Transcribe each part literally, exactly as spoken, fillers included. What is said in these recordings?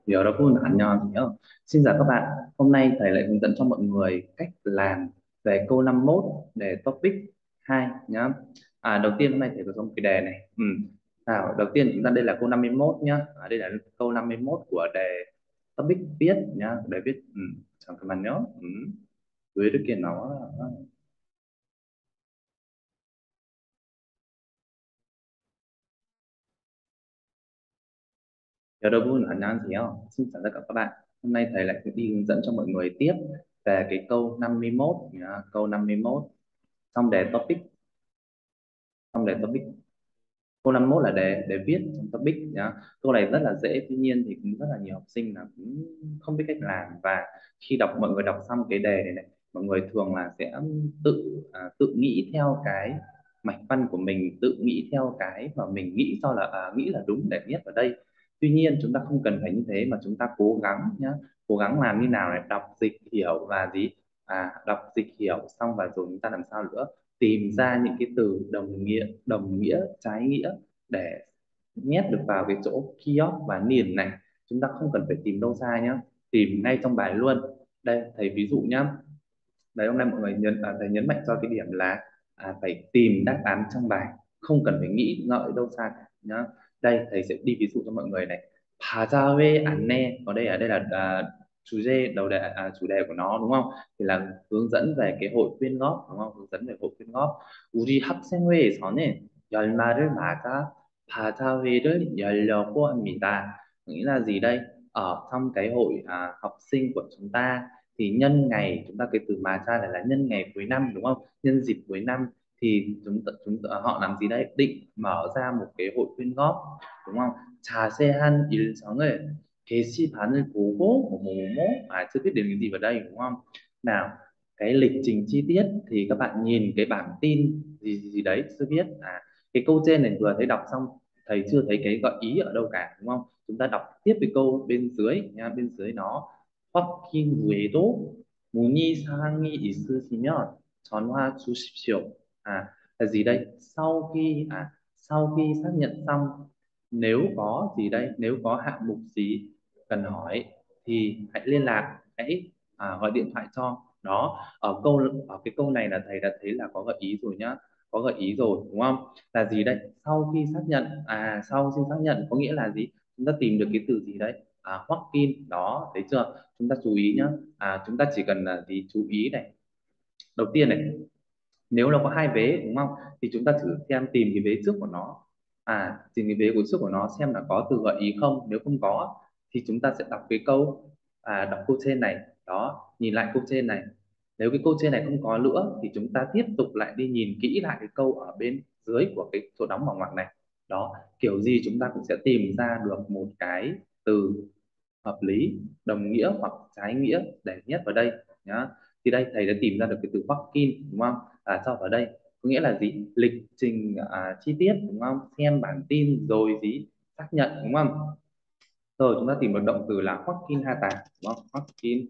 여러분 안녕하세요. Xin chào các bạn. Hôm nay thầy lại hướng dẫn cho mọi người cách làm về câu năm mốt để topic hai nhá. À, đầu tiên hôm nay thầy có một cái đề này. Ừ. Nào, đầu tiên chúng ta đây là câu năm mươi mốt nhá. À, đây là câu năm mươi mốt của đề topic viết nhá. Đề viết. Ừ. 잠깐만요. Ừ. 왜 이렇게 나와? 여러분 안녕하세요. Xin chào tất cả các bạn. Hôm nay thầy lại đi hướng dẫn cho mọi người tiếp về cái câu năm mươi mốt nhá. Câu năm mươi mốt trong đề topic trong đề topic câu năm mốt là đề đề viết trong topic nhá. Câu này rất là dễ, tuy nhiên thì cũng rất là nhiều học sinh là cũng không biết cách làm, và khi đọc mọi người đọc xong cái đề này này, mọi người thường là sẽ tự à, tự nghĩ theo cái mạch văn của mình, tự nghĩ theo cái mà mình nghĩ cho là à, nghĩ là đúng để viết vào đây. Tuy nhiên chúng ta không cần phải như thế, mà chúng ta cố gắng nhá, cố gắng làm như nào này, đọc dịch hiểu và gì à đọc dịch hiểu xong, và rồi chúng ta làm sao nữa, tìm ra những cái từ đồng nghĩa đồng nghĩa trái nghĩa để nhét được vào cái chỗ kiosk và niền này. Chúng ta không cần phải tìm đâu xa nhá, tìm ngay trong bài luôn. Đây thầy ví dụ nhá. Đấy, hôm nay mọi người nhấn à, thầy nhấn mạnh cho cái điểm là à, phải tìm đáp án trong bài, không cần phải nghĩ ngợi đâu xa cả nhá. Đây thầy sẽ đi ví dụ cho mọi người này. 바자회 안내, ở đây ở đây là à, chủ đề đầu đề à, chủ đề của nó đúng không, thì là hướng dẫn về cái hội quyên góp đúng không, hướng dẫn về hội quyên góp. 우리 학생회에서는 연말을 맞아 바자회를 열려고 합니다. Nghĩa là gì đây? Ở trong cái hội à, học sinh của chúng ta thì nhân ngày, chúng ta cái từ mà ra này là nhân ngày cuối năm đúng không, nhân dịp cuối năm thì chúng ta, chúng ta, họ làm gì đấy, định mở ra một cái hội quyên góp đúng không. 자세한 일정을 게시판을 보고 뭐뭐뭐, à chưa biết đến cái gì vào đây đúng không. Nào, cái lịch trình chi tiết thì các bạn nhìn cái bảng tin gì gì, gì đấy chưa biết. À, cái câu trên này vừa thấy đọc xong, thầy chưa thấy cái gợi ý ở đâu cả đúng không. Chúng ta đọc tiếp cái câu bên dưới nha, bên dưới nó 확인 후에도 문의 사항이 있으시면 전화 주십시오. À là gì đây? Sau khi à sau khi xác nhận xong, nếu có gì đây? Nếu có hạng mục gì cần hỏi thì hãy liên lạc, hãy à, gọi điện thoại cho. Đó, ở câu ở cái câu này là thầy đã thấy là có gợi ý rồi nhá, có gợi ý rồi đúng không? Là gì đây? Sau khi xác nhận, à sau khi xác nhận có nghĩa là gì? Chúng ta tìm được cái từ gì đấy? À, hoắc kim đó, thấy chưa? Chúng ta chú ý nhá. À, chúng ta chỉ cần là gì, chú ý này. Đầu tiên này, nếu nó có hai vế đúng không, thì chúng ta thử xem tìm cái vế trước của nó. À, tìm cái vế của trước của nó xem là có từ gợi ý không. Nếu không có thì chúng ta sẽ đọc cái câu à, đọc câu trên này. Đó, nhìn lại câu trên này. Nếu cái câu trên này không có nữa thì chúng ta tiếp tục lại đi nhìn kỹ lại cái câu ở bên dưới của cái chỗ đóng bằng ngoặc này. Đó, kiểu gì chúng ta cũng sẽ tìm ra được một cái từ hợp lý, đồng nghĩa hoặc trái nghĩa để nhét vào đây nhá. Thì đây thầy đã tìm ra được cái từ Bắc Kim đúng không, à, cho vào đây có nghĩa là gì, lịch trình à, chi tiết đúng không, xem bản tin rồi gì xác nhận đúng không. Rồi chúng ta tìm được động từ là Bắc Kim Ha Tà đúng không, Bắc Kim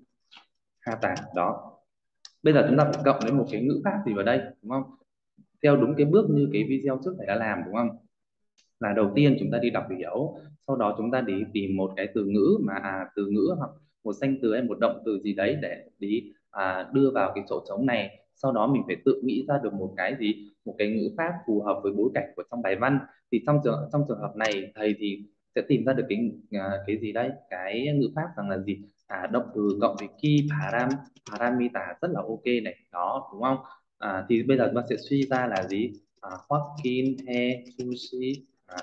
Ha Tà đó. Bây giờ chúng ta phải cộng đến một cái ngữ pháp gì vào đây đúng không, theo đúng cái bước như cái video trước thầy đã làm đúng không. Là đầu tiên chúng ta đi đọc hiểu, sau đó chúng ta đi tìm một cái từ ngữ mà à, từ ngữ hoặc một danh từ hay một động từ gì đấy để đi à, đưa vào cái chỗ trống này. Sau đó mình phải tự nghĩ ra được một cái gì, một cái ngữ pháp phù hợp với bối cảnh của trong bài văn. Thì trong trường trong trường hợp này thầy thì sẽ tìm ra được cái à, cái gì đây, cái ngữ pháp rằng là gì, à, động từ cộng với ki param paramita rất là ok này đó đúng không. À, thì bây giờ chúng ta sẽ suy ra là gì, à, Joaquin he sushi à,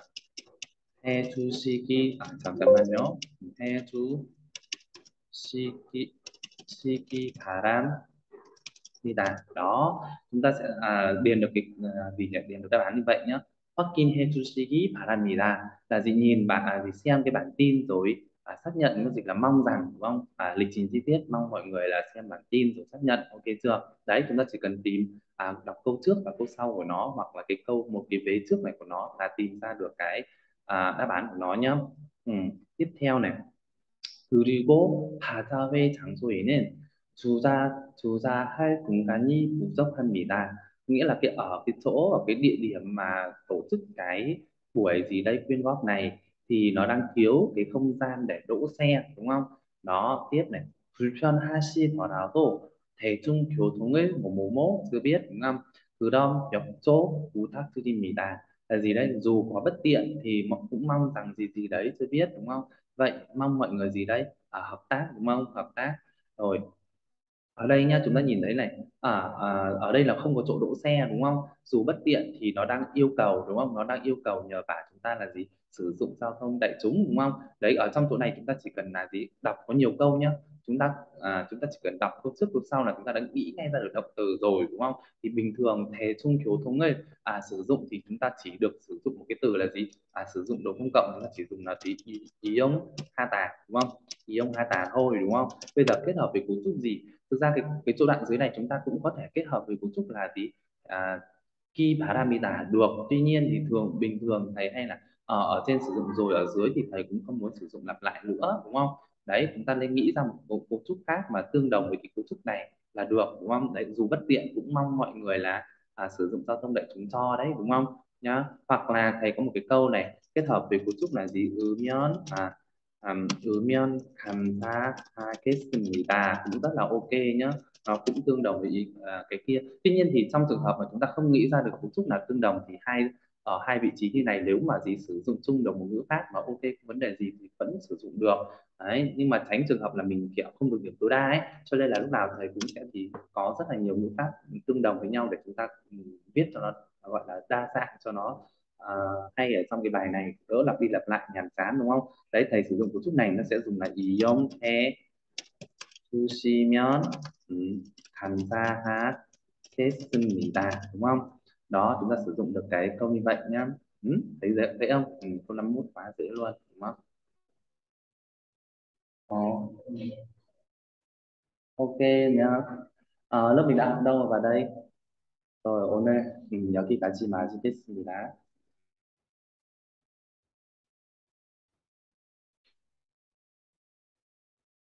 해주시기 아, 잠깐만요. 해주시기 시기 바랍니다. Đó, chúng ta sẽ à, điền được cái à, gì nhỉ? Điền được đáp án như vậy nhé. 확인 해주시기 바랍니다. Là gì, nhìn bạn à, gì xem cái bản tin rồi à, xác nhận, nó dịch là mong rằng đúng không? À, lịch trình chi tiết mong mọi người là xem bản tin rồi xác nhận, ok chưa? Đấy, chúng ta chỉ cần tìm à, đọc câu trước và câu sau của nó, hoặc là cái câu một cái vế trước này của nó là tìm ra được cái à, đáp án của nó nhá. Ừ. Tiếp theo này. 그리고 바자회 장소에는 주자 주자할 공간이 부족합니다. Nghĩa là cái ở cái chỗ, ở cái địa điểm mà tổ chức cái buổi gì đây quyên góp này thì nó đang thiếu cái không gian để đỗ xe, đúng không? Đó, tiếp này, 불편하시 더라도 대중교통을 뭐뭐뭐 chưa biết, đúng không? 그럼 옆쪽 부탁드립니다 là gì đấy? Dù có bất tiện thì mọi cũng mong rằng gì gì đấy chưa biết, đúng không? Vậy mong mọi người gì đấy, à, hợp tác, đúng không? Hợp tác. Rồi, ở đây nhá, chúng ta nhìn thấy này, à, à, ở đây là không có chỗ đỗ xe, đúng không? Dù bất tiện thì nó đang yêu cầu, đúng không? Nó đang yêu cầu nhờ vả chúng ta là gì? Sử dụng giao thông đại chúng, đúng không? Đấy, ở trong chỗ này chúng ta chỉ cần là gì? Đọc có nhiều câu nhá, chúng ta à, chúng ta chỉ cần đọc câu trước câu sau là chúng ta đã nghĩ ngay ra được động từ rồi, đúng không? Thì bình thường thế chung thiếu thống ấy, à, sử dụng thì chúng ta chỉ được sử dụng một cái từ là gì? À, sử dụng đồ công cộng chúng ta chỉ dùng là gì? Ý, ý ông ha tà, đúng không? Ý ông ha tà thôi, đúng không? Bây giờ kết hợp với cấu trúc gì? Thực ra cái cái chỗ đoạn dưới này chúng ta cũng có thể kết hợp với cấu trúc là gì, à, ki paramita được. Tuy nhiên thì thường bình thường thầy hay là ở, ở trên sử dụng rồi, ở dưới thì thầy cũng không muốn sử dụng lặp lại nữa, đúng không? Đấy, chúng ta nên nghĩ ra một cấu, cấu trúc khác mà tương đồng với cái cấu trúc này là được, đúng không? Đấy, dù bất tiện cũng mong mọi người là à, sử dụng giao thông đại chúng cho đấy, đúng không? Nhá, hoặc là thầy có một cái câu này kết hợp với cấu trúc là gì, ứ mion, à, um, 으면 감사하겠습니다 cũng rất là ok nhá. Nó cũng tương đồng với ý, à, cái kia. Tuy nhiên thì trong trường hợp mà chúng ta không nghĩ ra được cấu trúc nào tương đồng thì hai ở hai vị trí như này nếu mà gì sử dụng chung đồng một ngữ pháp mà ok không vấn đề gì thì vẫn sử dụng được. Đấy, nhưng mà tránh trường hợp là mình kiểu không được điểm tối đa ấy, cho nên là lúc nào thầy cũng sẽ thì có rất là nhiều ngữ pháp tương đồng với nhau để chúng ta ừ, viết cho nó gọi là đa dạng, cho nó à, hay ở trong cái bài này, đỡ lặp đi lặp lại nhàm chán, đúng không? Đấy, thầy sử dụng cấu trúc này nó sẽ dùng là 이용해 주시면 음, 감사하겠습니다, đúng không? Đó, chúng ta sử dụng được cái câu như vậy nhá. Ừ, thấy dễ, dễ không? Ừ, câu năm mốt quá dễ luôn, đúng không? Ồ, ok nhá. Ờ, lớp mình đã học đâu vào đây? rồi 오늘 음, 여기까지 마치겠습니다.